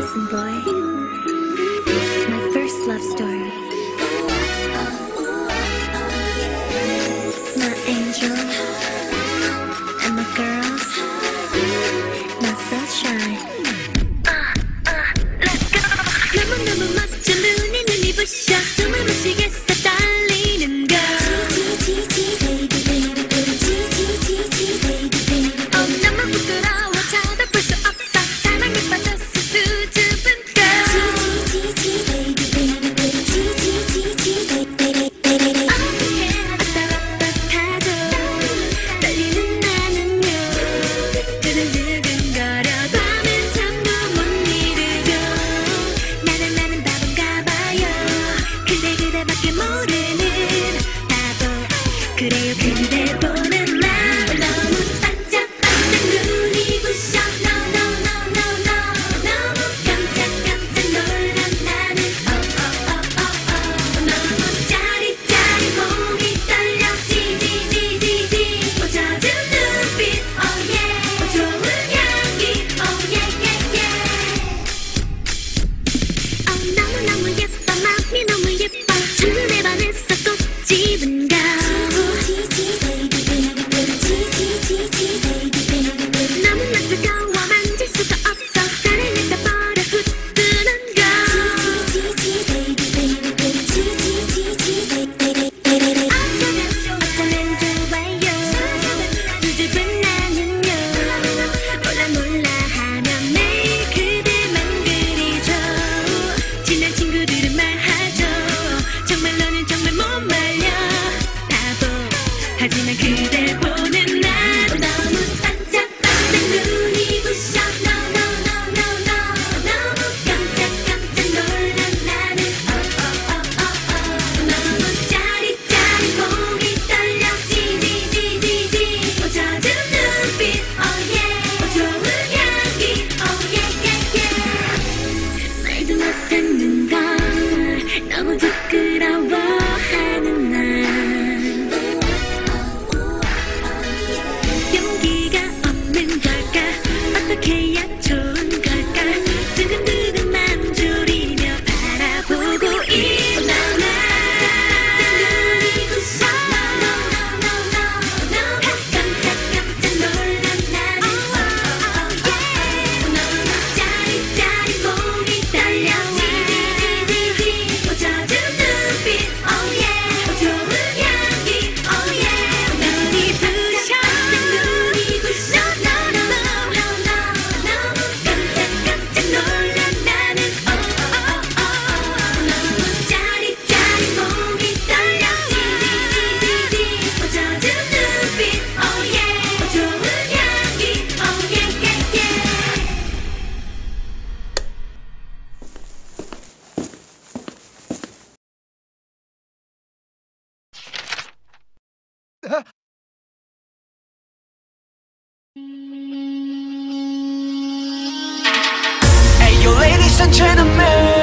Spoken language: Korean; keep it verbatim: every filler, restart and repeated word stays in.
Listen, boy, my first love story. My angel and my girls, my sunshine. 너무너무 멋져 눈이 눈이 부셔 숨을 못 쉬겠어 떨리는 걸. 어, 너무 부끄러워 쳐다볼 수 없어 사랑에 빠졌어 수줍은 걸. 왔다 갔다 하죠 떨리는 나는요 두근두근거려 밤은 잠도 못 이루죠. 나는 나는 바본가 봐요. 근데 그대밖에 모르는 바보. 그래요 그대 보는 날 너무 반짝반짝 눈이 부셔 No no no no no 너무 깜짝깜짝 놀란 나는 Oh oh oh oh oh 너무 짜릿짜릿 목이 떨려 지지지지지 오 젖은 눈빛 Oh yeah 오 좋은 향기 Oh yeah yeah yeah Oh 너무너무 예뻐 마음이 너무 예뻐 첫눈에 반했어 꼭 집은 가. 너무나 뜨거워 만질 수가 없어 사랑을 떠버려 후뜨는 걸. 어쩌면 좋아요 수줍은 나는요 몰라 몰라 하면 매일 그대만 그리죠. 친한 친구들은 말하죠 정말 너는 정말 못 말려 바보. 하지만 그대 보는 날 너무 반짝반짝 눈이 부셔 No no no no no 너무 깜짝깜짝 놀란 나는 Oh oh oh oh oh 너무 짜릿짜릿 목이 떨려 지지지지지 오 젖은 눈빛 Oh yeah 오 좋은 향기 Oh yeah yeah yeah 말도 못하는 걸 너무 부끄러워하는 날 용기가 없는 걸까 어떻게 해야 좋은 걸까 두근두근 맘 졸이며 바라보고 있는 날 눈이 부셔 No no no no no 깜짝깜짝 놀란 나는 Oh oh yeah 너무 짜릿짜릿 목이 떨려 지지지지지 오 젖은 눈빛 Oh yeah 오 좋은 향기 Oh yeah 눈이 부셔 눈이 부셔 No no no no no 너무 깜짝깜짝 놀란 나는 Oh oh oh oh 너무 짜릿짜릿 목이 떨려 지지지지지 오 젖은 눈빛 Oh yeah 오 좋은 향기 Oh yeah yeah yeah Hey yo ladies and gentlemen